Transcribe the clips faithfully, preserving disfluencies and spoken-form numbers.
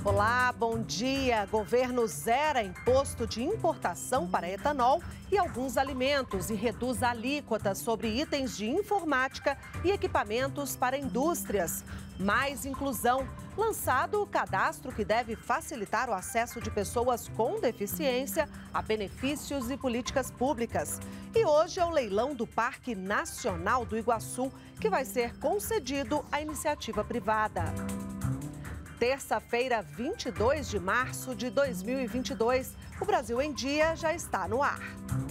Olá, bom dia. Governo zera imposto de importação para etanol e alguns alimentos e reduz a alíquota sobre itens de informática e equipamentos para indústrias. Mais inclusão. Lançado o cadastro que deve facilitar o acesso de pessoas com deficiência a benefícios e políticas públicas. E hoje é o leilão do Parque Nacional do Iguaçu, que vai ser concedido à iniciativa privada. Terça-feira, vinte e dois de março de dois mil e vinte e dois, o Brasil em Dia já está no ar.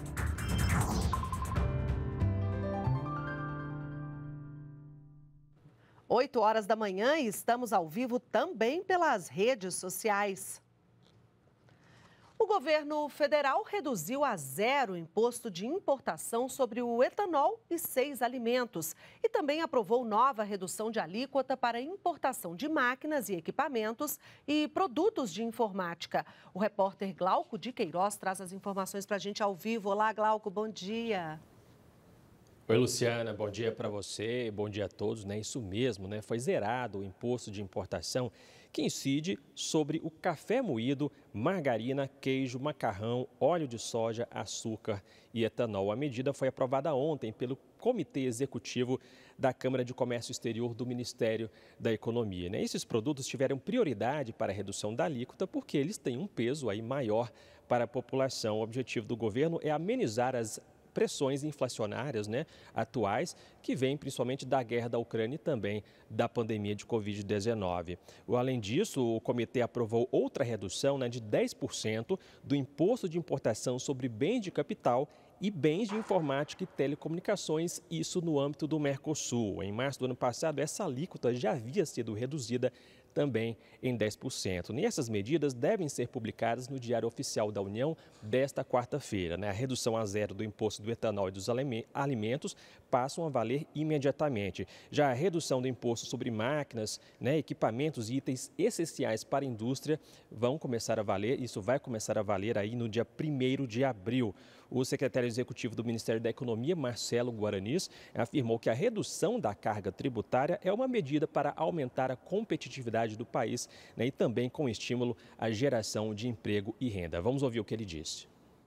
oito horas da manhã e estamos ao vivo também pelas redes sociais. O governo federal reduziu a zero o imposto de importação sobre o etanol e seis alimentos e também aprovou nova redução de alíquota para importação de máquinas e equipamentos e produtos de informática. O repórter Glauco de Queiroz traz as informações para a gente ao vivo. Olá, Glauco, bom dia. Oi, Luciana, bom dia para você, bom dia a todos, né? Isso mesmo, né? Foi zerado o imposto de importação que incide sobre o café moído, margarina, queijo, macarrão, óleo de soja, açúcar e etanol. A medida foi aprovada ontem pelo Comitê Executivo da Câmara de Comércio Exterior do Ministério da Economia, né? Esses produtos tiveram prioridade para a redução da alíquota porque eles têm um peso aí maior para a população. O objetivo do governo é amenizar as pressões inflacionárias, né, atuais, que vêm principalmente da guerra da Ucrânia e também da pandemia de covid dezenove. Além disso, o comitê aprovou outra redução, né, de dez por cento do imposto de importação sobre bens de capital e bens de informática e telecomunicações, isso no âmbito do Mercosul. Em março do ano passado, essa alíquota já havia sido reduzida também em dez por cento. E essas medidas devem ser publicadas no Diário Oficial da União desta quarta-feira, né? A redução a zero do imposto do etanol e dos alimentos passam a valer imediatamente. Já a redução do imposto sobre máquinas, né, equipamentos e itens essenciais para a indústria vão começar a valer, isso vai começar a valer aí no dia primeiro de abril. O secretário executivo do Ministério da Economia, Marcelo Guaranis, afirmou que a redução da carga tributária é uma medida para aumentar a competitividade do país, né, e também com estímulo à geração de emprego e renda. Vamos ouvir o que ele disse.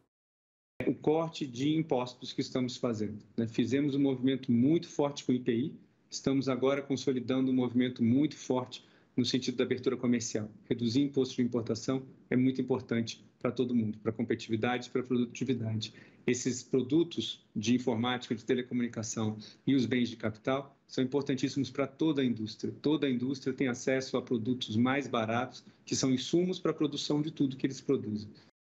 O corte de impostos que estamos fazendo, né? Fizemos um movimento muito forte com o I P I, estamos agora consolidando um movimento muito forte no sentido da abertura comercial. Reduzir imposto de importação é muito importante para todo mundo, para a competitividade, para a produtividade. Esses produtos de informática, de telecomunicação e os bens de capital são importantíssimos para toda a indústria. Toda a indústria tem acesso a produtos mais baratos, que são insumos para a produção de tudo que eles produzem.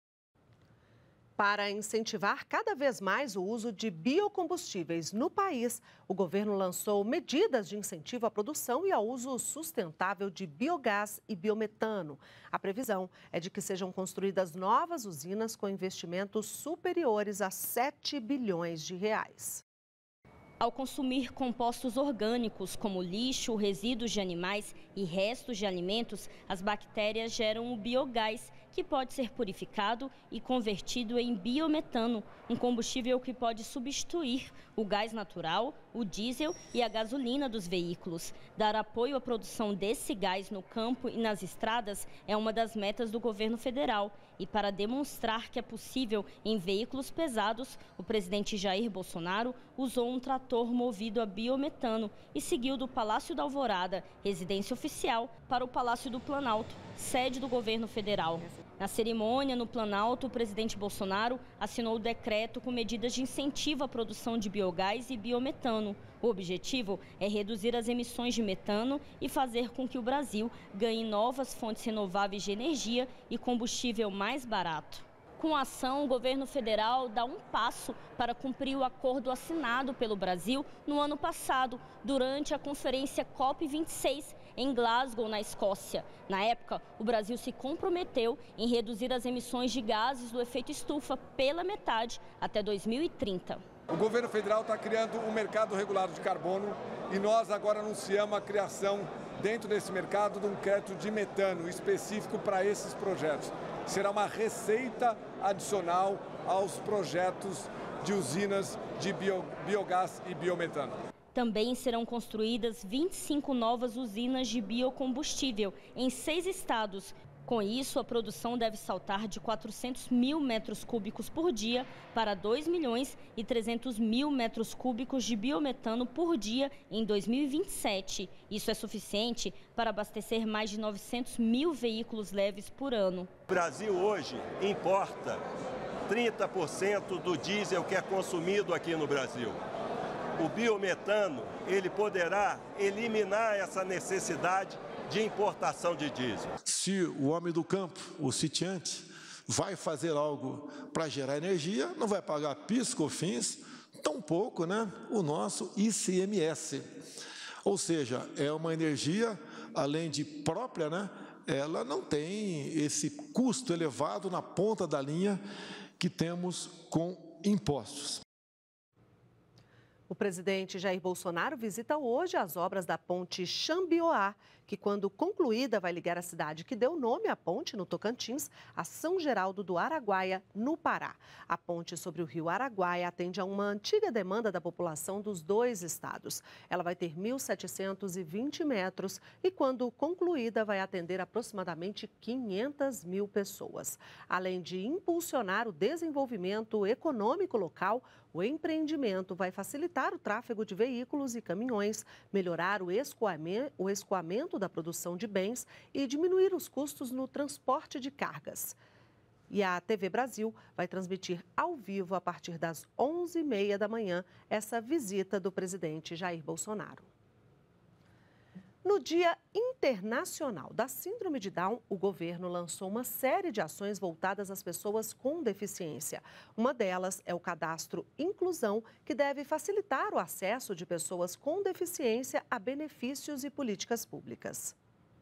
Para incentivar cada vez mais o uso de biocombustíveis no país, o governo lançou medidas de incentivo à produção e ao uso sustentável de biogás e biometano. A previsão é de que sejam construídas novas usinas com investimentos superiores a sete bilhões de reais. Ao consumir compostos orgânicos, como lixo, resíduos de animais e restos de alimentos, as bactérias geram o biogás, que pode ser purificado e convertido em biometano, um combustível que pode substituir o gás natural, o diesel e a gasolina dos veículos. Dar apoio à produção desse gás no campo e nas estradas é uma das metas do governo federal. E para demonstrar que é possível em veículos pesados, o presidente Jair Bolsonaro usou um trator movido a biometano e seguiu do Palácio da Alvorada, residência oficial, para o Palácio do Planalto, sede do governo federal. Na cerimônia, no Planalto, o presidente Bolsonaro assinou o decreto com medidas de incentivo à produção de biogás e biometano. O objetivo é reduzir as emissões de metano e fazer com que o Brasil ganhe novas fontes renováveis de energia e combustível mais barato. Com a ação, o governo federal dá um passo para cumprir o acordo assinado pelo Brasil no ano passado, durante a conferência COP vinte e seis, em Glasgow, na Escócia. Na época, o Brasil se comprometeu em reduzir as emissões de gases do efeito estufa pela metade até dois mil e trinta. O governo federal está criando um mercado regulado de carbono e nós agora anunciamos a criação, dentro desse mercado, de um crédito de metano específico para esses projetos. Será uma receita adicional aos projetos de usinas de bio, biogás e biometano. Também serão construídas vinte e cinco novas usinas de biocombustível em seis estados. Com isso, a produção deve saltar de quatrocentos mil metros cúbicos por dia para dois milhões e trezentos mil metros cúbicos de biometano por dia em dois mil e vinte e sete. Isso é suficiente para abastecer mais de novecentos mil veículos leves por ano. O Brasil hoje importa trinta por cento do diesel que é consumido aqui no Brasil. O biometano, ele poderá eliminar essa necessidade de importação de diesel. Se o homem do campo, o sitiante, vai fazer algo para gerar energia, não vai pagar PIS, COFINS, tampouco, né, o nosso I C M S. Ou seja, é uma energia, além de própria, né, ela não tem esse custo elevado na ponta da linha que temos com impostos. O presidente Jair Bolsonaro visita hoje as obras da ponte Xambioá, que, quando concluída, vai ligar a cidade que deu nome à ponte, no Tocantins, a São Geraldo do Araguaia, no Pará. A ponte sobre o rio Araguaia atende a uma antiga demanda da população dos dois estados. Ela vai ter mil setecentos e vinte metros e, quando concluída, vai atender aproximadamente quinhentas mil pessoas. Além de impulsionar o desenvolvimento econômico local, o empreendimento vai facilitar o tráfego de veículos e caminhões, melhorar o escoamento, o escoamento da produção de bens e diminuir os custos no transporte de cargas. E a T V Brasil vai transmitir ao vivo, a partir das onze e meia da manhã, essa visita do presidente Jair Bolsonaro. No Dia Internacional da Síndrome de Down, o governo lançou uma série de ações voltadas às pessoas com deficiência. Uma delas é o Cadastro Inclusão, que deve facilitar o acesso de pessoas com deficiência a benefícios e políticas públicas.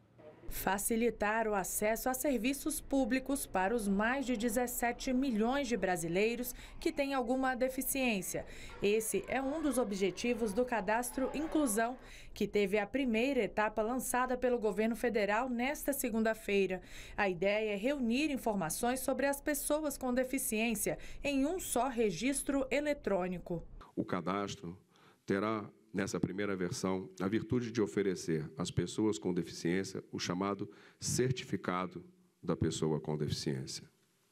Facilitar o acesso a serviços públicos para os mais de dezessete milhões de brasileiros que têm alguma deficiência. Esse é um dos objetivos do Cadastro Inclusão, que teve a primeira etapa lançada pelo governo federal nesta segunda-feira. A ideia é reunir informações sobre as pessoas com deficiência em um só registro eletrônico. O cadastro terá, nessa primeira versão, a virtude de oferecer às pessoas com deficiência o chamado certificado da pessoa com deficiência.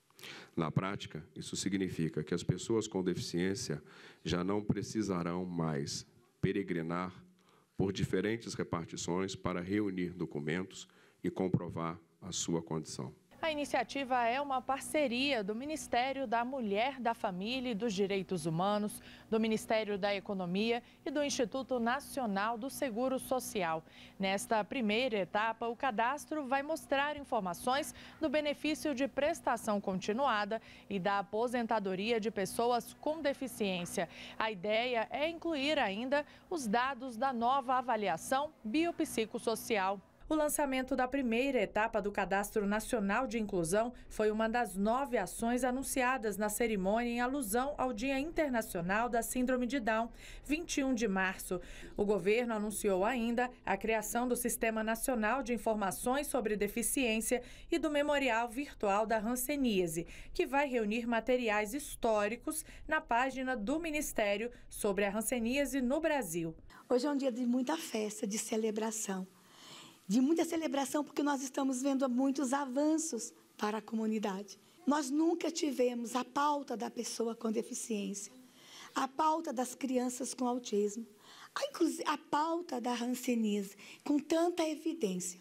Na prática, isso significa que as pessoas com deficiência já não precisarão mais peregrinar por diferentes repartições para reunir documentos e comprovar a sua condição. A iniciativa é uma parceria do Ministério da Mulher, da Família e dos Direitos Humanos, do Ministério da Economia e do Instituto Nacional do Seguro Social. Nesta primeira etapa, o cadastro vai mostrar informações do benefício de prestação continuada e da aposentadoria de pessoas com deficiência. A ideia é incluir ainda os dados da nova avaliação biopsicossocial. O lançamento da primeira etapa do Cadastro Nacional de Inclusão foi uma das nove ações anunciadas na cerimônia em alusão ao Dia Internacional da Síndrome de Down, vinte e um de março. O governo anunciou ainda a criação do Sistema Nacional de Informações sobre Deficiência e do Memorial Virtual da Hanseníase, que vai reunir materiais históricos na página do Ministério sobre a hanseníase no Brasil. Hoje é um dia de muita festa, de celebração. De muita celebração, porque nós estamos vendo muitos avanços para a comunidade. Nós nunca tivemos a pauta da pessoa com deficiência, a pauta das crianças com autismo, a, a pauta da hanseníase, com tanta evidência.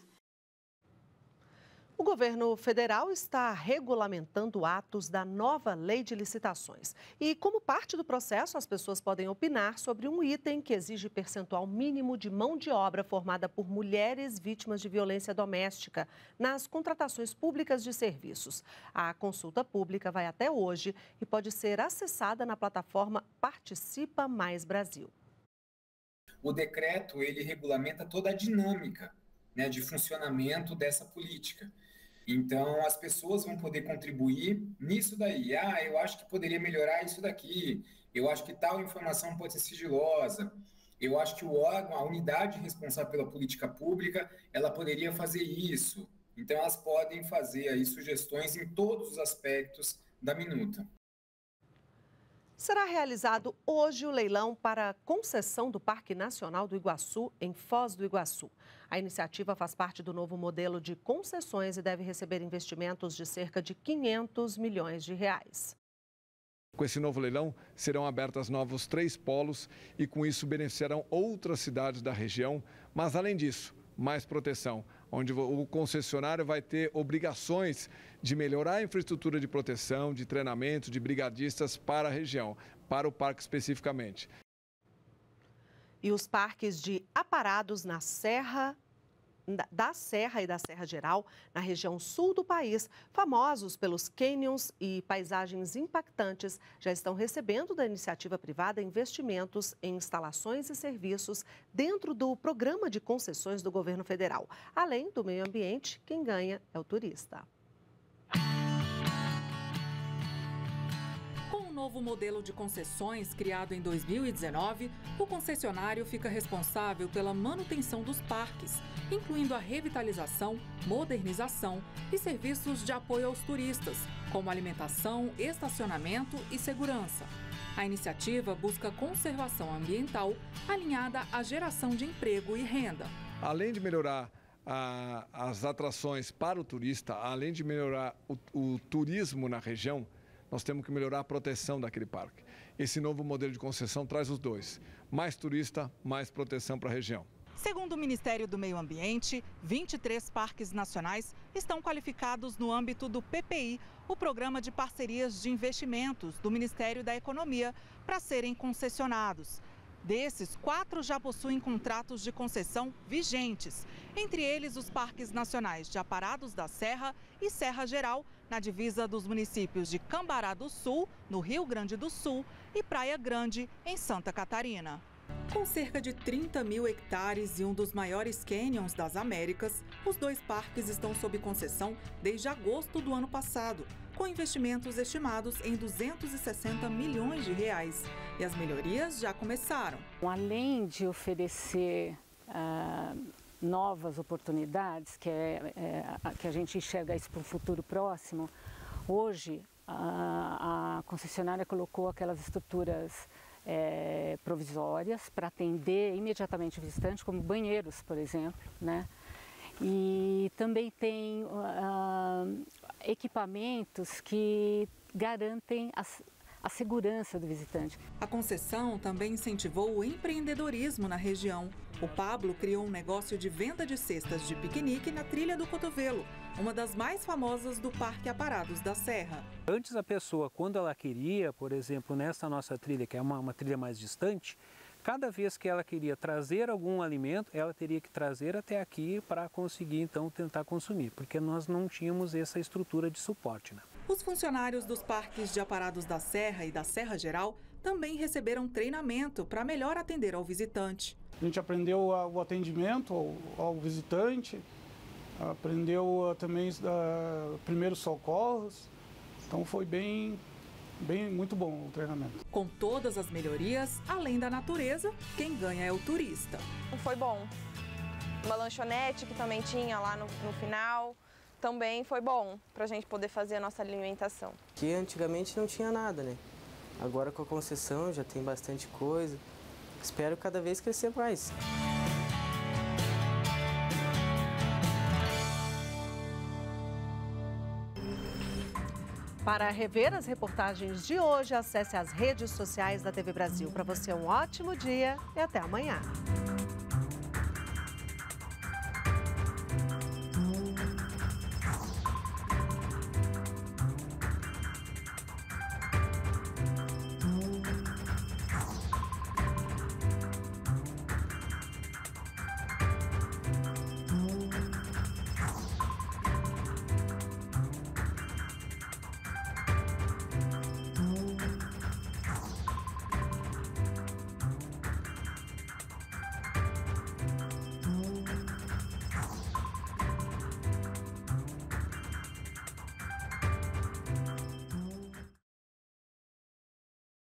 O governo federal está regulamentando atos da nova lei de licitações. E, como parte do processo, as pessoas podem opinar sobre um item que exige percentual mínimo de mão de obra formada por mulheres vítimas de violência doméstica nas contratações públicas de serviços. A consulta pública vai até hoje e pode ser acessada na plataforma Participa Mais Brasil. O decreto, ele regulamenta toda a dinâmica, né, de funcionamento dessa política. Então, as pessoas vão poder contribuir nisso daí. Ah, eu acho que poderia melhorar isso daqui. Eu acho que tal informação pode ser sigilosa. Eu acho que o órgão, a unidade responsável pela política pública, ela poderia fazer isso. Então, elas podem fazer aí sugestões em todos os aspectos da minuta. Será realizado hoje o leilão para a concessão do Parque Nacional do Iguaçu, em Foz do Iguaçu. A iniciativa faz parte do novo modelo de concessões e deve receber investimentos de cerca de quinhentos milhões de reais. Com esse novo leilão, serão abertas novos três polos e, com isso, beneficiarão outras cidades da região. Mas, além disso, mais proteção, onde o concessionário vai ter obrigações de melhorar a infraestrutura de proteção, de treinamento, de brigadistas para a região, para o parque especificamente. E os parques de Aparados na Serra, da Serra e da Serra Geral, na região sul do país, famosos pelos cânions e paisagens impactantes, já estão recebendo da iniciativa privada investimentos em instalações e serviços dentro do programa de concessões do governo federal. Além do meio ambiente, quem ganha é o turista. Com o novo modelo de concessões criado em dois mil e dezenove, o concessionário fica responsável pela manutenção dos parques, incluindo a revitalização, modernização e serviços de apoio aos turistas, como alimentação, estacionamento e segurança. A iniciativa busca conservação ambiental alinhada à geração de emprego e renda. Além de melhorar a, as atrações para o turista, além de melhorar o, o turismo na região, nós temos que melhorar a proteção daquele parque. Esse novo modelo de concessão traz os dois: mais turista, mais proteção para a região. Segundo o Ministério do Meio Ambiente, vinte e três parques nacionais estão qualificados no âmbito do P P I, o Programa de Parcerias de Investimentos do Ministério da Economia, para serem concessionados. Desses, quatro já possuem contratos de concessão vigentes, entre eles os parques nacionais de Aparados da Serra e Serra Geral, na divisa dos municípios de Cambará do Sul, no Rio Grande do Sul, e Praia Grande, em Santa Catarina. Com cerca de trinta mil hectares e um dos maiores cânions das Américas, os dois parques estão sob concessão desde agosto do ano passado, com investimentos estimados em duzentos e sessenta milhões de reais. E as melhorias já começaram. Além de oferecer ah, novas oportunidades, que, é, é, que a gente enxerga isso para um futuro próximo, hoje a, a concessionária colocou aquelas estruturas É, provisórias para atender imediatamente o visitante, como banheiros, por exemplo, né? E também tem uh, equipamentos que garantem a, a segurança do visitante. A concessão também incentivou o empreendedorismo na região. O Pablo criou um negócio de venda de cestas de piquenique na Trilha do Cotovelo, uma das mais famosas do Parque Aparados da Serra. Antes a pessoa, quando ela queria, por exemplo, nessa nossa trilha, que é uma, uma trilha mais distante, cada vez que ela queria trazer algum alimento, ela teria que trazer até aqui para conseguir, então, tentar consumir, porque nós não tínhamos essa estrutura de suporte, né? Os funcionários dos parques de Aparados da Serra e da Serra Geral também receberam treinamento para melhor atender ao visitante. A gente aprendeu o atendimento ao, ao visitante, aprendeu também uh, primeiros socorros, então foi bem, bem, muito bom o treinamento. Com todas as melhorias, além da natureza, quem ganha é o turista. Foi bom. Uma lanchonete que também tinha lá no, no final, também foi bom para a gente poder fazer a nossa alimentação. Que antigamente não tinha nada, né? Agora com a concessão já tem bastante coisa. Espero cada vez crescer mais. Para rever as reportagens de hoje, acesse as redes sociais da T V Brasil. Para você, um ótimo dia e até amanhã.